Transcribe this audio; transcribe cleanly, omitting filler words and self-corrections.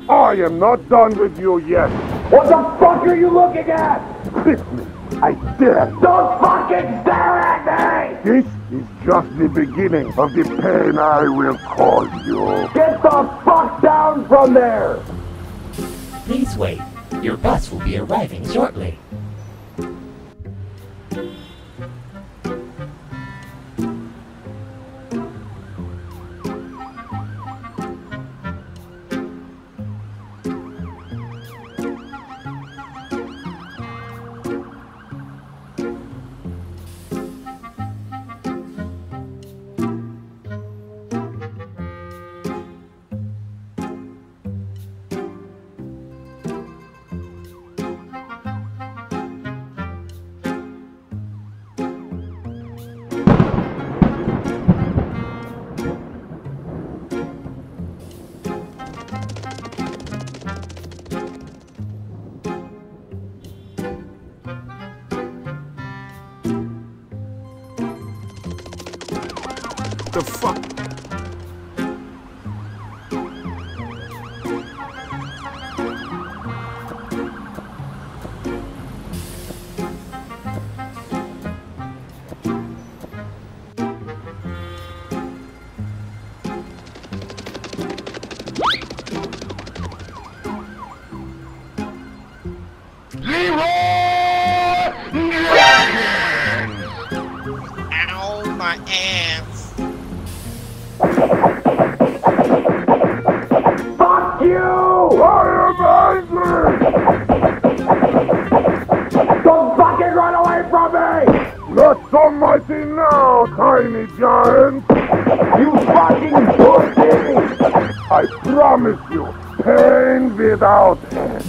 I am not done with you yet. What the fuck are you looking at? Kiss me. I dare. Don't fucking stare at me! This is just the beginning of the pain I will cause you. Get the fuck down from there! Please wait. Your bus will be arriving shortly. The fuck? Ow, my ass. Fuck you! I am angry! Don't fucking run away from me! Not so mighty now, tiny giant! You fucking pussy! I promise you, pain without end.